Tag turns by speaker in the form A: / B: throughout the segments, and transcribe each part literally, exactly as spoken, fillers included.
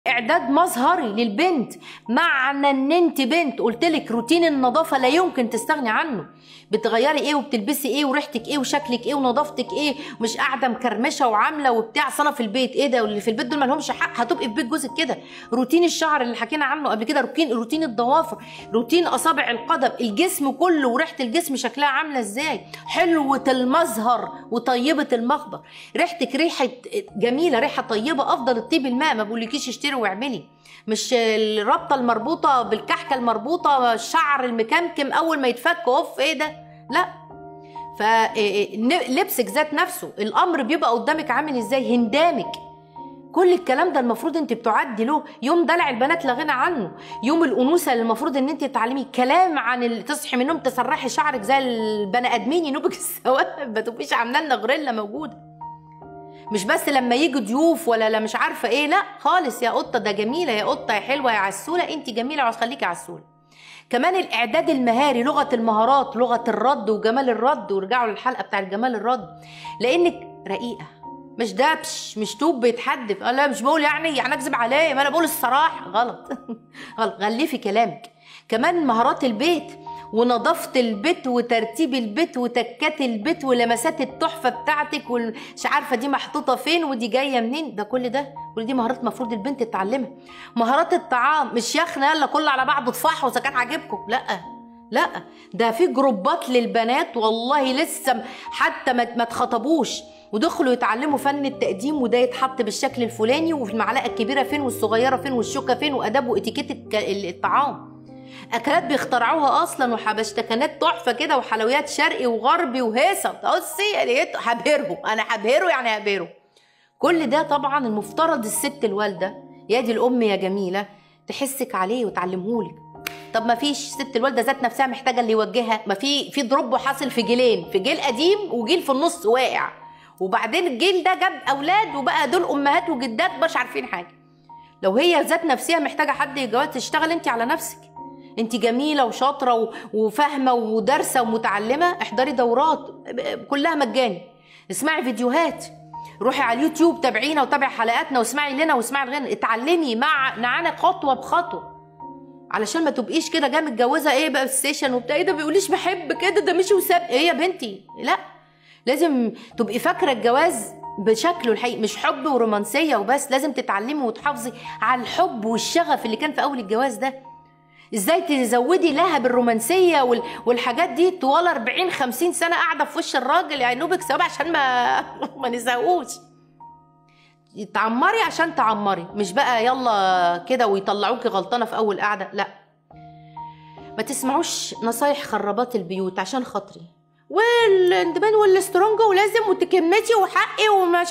A: اعداد مظهري للبنت، معنى ان انت بنت قلت لك روتين النظافه لا يمكن تستغني عنه. بتغيري ايه وبتلبسي ايه وريحتك ايه وشكلك ايه ونظافتك ايه، مش قاعده مكرمشه وعامله وبتاع صنف في البيت. ايه ده؟ واللي في البيت دول ما لهمش حق، هتبقي في بيت جوزك كده. روتين الشعر اللي حكينا عنه قبل كده، روتين روتين الضوافر، روتين اصابع القدم، الجسم كله وريحه الجسم شكلها عامله ازاي، حلوه المظهر وطيبه المخبر. ريحتك ريحه جميله، ريحه طيبه، افضل الطيب الماء. ما بقولكيش اشتري واعملي، مش الربطه المربوطه بالكحكه المربوطه، الشعر المكمكم اول ما يتفك اوف ايه ده؟ لا. فلبسك ذات نفسه الامر بيبقى قدامك عامل ازاي، هندامك، كل الكلام ده المفروض انت بتعدي له. يوم دلع البنات لا غنى عنه، يوم الانوثه اللي المفروض ان انت تتعلمي كلام عن اللي تصحي من النوم تسرحي شعرك زي البني ادمين ينوبك الثواب، ما تبقيش عامله لنا غوريلا موجوده. مش بس لما يجوا ضيوف ولا لا مش عارفه ايه، لا خالص. يا قطه ده جميله، يا قطه يا حلوه يا عسوله، انت جميله وخليكي عسوله. كمان الاعداد المهاري، لغه المهارات، لغه الرد وجمال الرد. ورجعوا للحلقه بتاع جمال الرد، لانك رقيقه، مش دبش، مش توب بيتحدف. لا مش بقول يعني يعني اكذب عليه، ما انا بقول الصراحه. غلط غلط، غلفي كلامك. كمان مهارات البيت ونظافه البيت وترتيب البيت وتكات البيت ولمسات التحفه بتاعتك، ومش عارفه دي محطوطه فين ودي جايه منين. ده كل ده كل دي مهارات المفروض البنت تتعلمها. مهارات الطعام، مش يخنا يلا كله على بعضه اطفحوا اذا كان عاجبكم، لا لا. ده في جروبات للبنات والله لسه حتى ما اتخطبوش ودخلوا يتعلموا فن التقديم، وده يتحط بالشكل الفلاني وفي المعلقه الكبيره فين والصغيره فين والشوكه فين واداب واتيكيت الطعام. اكلات بيخترعوها اصلا وحبشتكنات تحفه كده وحلويات شرقي وغربي وهيصه. بصي يعني هبهره، انا هبهره يعني هبهره. كل ده طبعا المفترض الست الوالده يا دي الام يا جميله تحسك عليه وتعلمهولك. طب ما فيش ست الوالده ذات نفسها محتاجه اللي يوجهها. ما في في ضرب حاصل في جيلين، في جيل قديم وجيل في النص واقع، وبعدين الجيل ده جاب اولاد وبقى دول امهات وجدات مش عارفين حاجه. لو هي ذات نفسها محتاجه حد يجوز تشتغل انت على نفسك. انت جميله وشاطره وفاهمه ودارسه ومتعلمه، احضري دورات كلها مجاني، اسمعي فيديوهات، روحي على اليوتيوب تابعينا وتابعي حلقاتنا واسمعي لنا واسمعي لغيرنا، اتعلمي مع معانا خطوه بخطوه، علشان ما تبقيش كده جايه متجوزه ايه بقى ستيشن وبتاع، ايه ده بيقوليش بحب كده ده مش وساب ايه يا بنتي. لا، لازم تبقي فاكره الجواز بشكله الحقيقي، مش حب ورومانسيه وبس. لازم تتعلمي وتحافظي على الحب والشغف اللي كان في اول الجواز ده. ازاي تزودي لها بالرومانسيه والحاجات دي طوال أربعين خمسين سنه قاعده في وش الراجل يعني نوبك سبب عشان ما ما نزهقوش. تعمري عشان تعمري، مش بقى يلا كده ويطلعوكي غلطانه في اول قعده. لا، ما تسمعوش نصايح خرابات البيوت عشان خاطري والاندمان والاسترونج ولازم وتكمتي وحقي ومش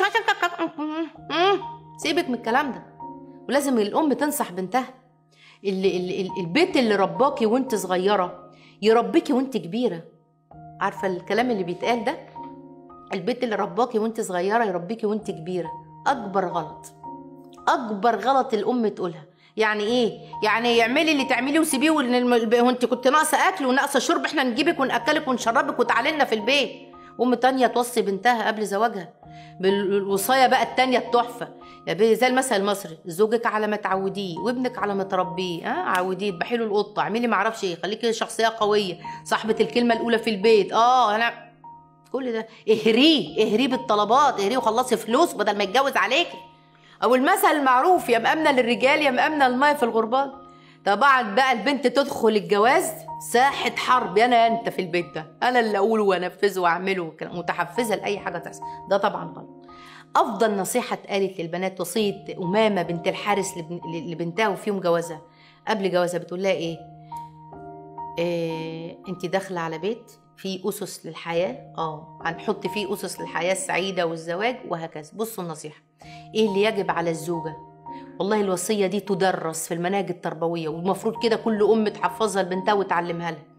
A: سيبك من الكلام ده. ولازم الام تنصح بنتها. اللي اللي البيت اللي رباكي وانت صغيره يربيكي وانت كبيره. عارفه الكلام اللي بيتقال ده؟ البيت اللي رباكي وانت صغيره يربيكي وانت كبيره. اكبر غلط، اكبر غلط الام تقولها. يعني ايه؟ يعني اعملي اللي تعمليه وسيبيه، وانت كنت ناقصه اكل وناقصه شرب احنا نجيبك وناكلك ونشربك وتعالي لنا في البيت. ام تانيه توصي بنتها قبل زواجها بالوصايه بقى التانيه التحفه، زي المثل المصري: زوجك على ما تعوديه وابنك على ما تربيه. ها، عوديه، اذبحي له القطه، اعملي ما اعرفش ايه، خليكي شخصيه قويه، صاحبه الكلمه الاولى في البيت. اه انا كل ده اهريه، اهريه بالطلبات، اهريه وخلصي فلوس بدل ما يتجوز عليكي. او المثل المعروف: يا مأمنه للرجال يا مأمنه للماء في الغربال. طبعا بقى البنت تدخل الجواز ساحه حرب، انا انت في البيت ده انا اللي اقوله وانفذه واعمله، متحفزه لاي حاجه تحصل. ده طبعا غلط. افضل نصيحه اتقالت للبنات وصيه امامه بنت الحارس لبنتها وفي يوم جوازها، قبل جوازها بتقول لها ايه؟ إيه انت داخله على بيت فيه اسس للحياه، اه هنحط فيه اسس للحياه السعيده والزواج وهكذا. بصوا النصيحه ايه اللي يجب على الزوجه. والله الوصيه دي تدرس في المناهج التربويه، والمفروض كده كل ام تحفظها لبنتها وتعلمها لها.